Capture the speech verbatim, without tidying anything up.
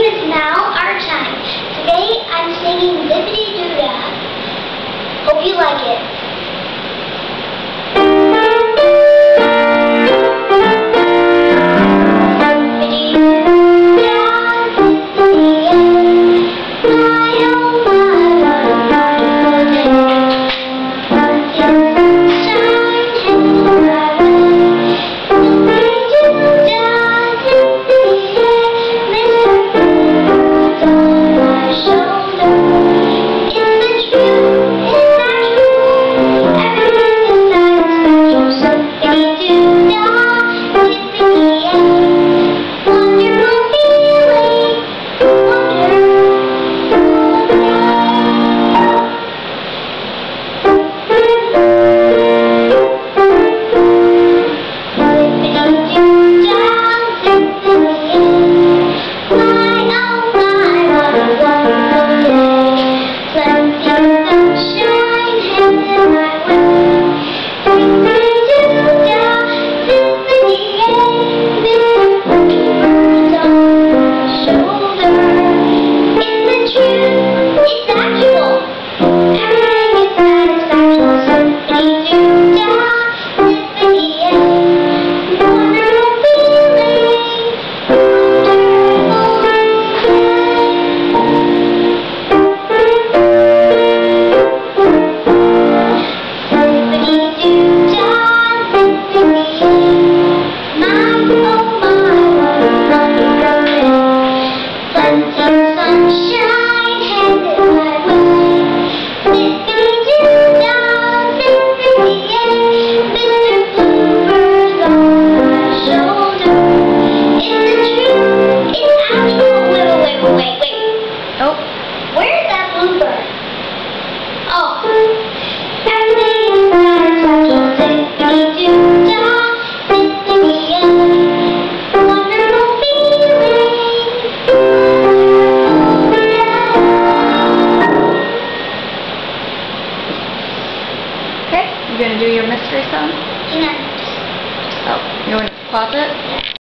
is now our time. Today I'm singing Zippity Doo Dah. Hope you like it. You gonna do your mystery song? Yeah. Oh, you want to pause it?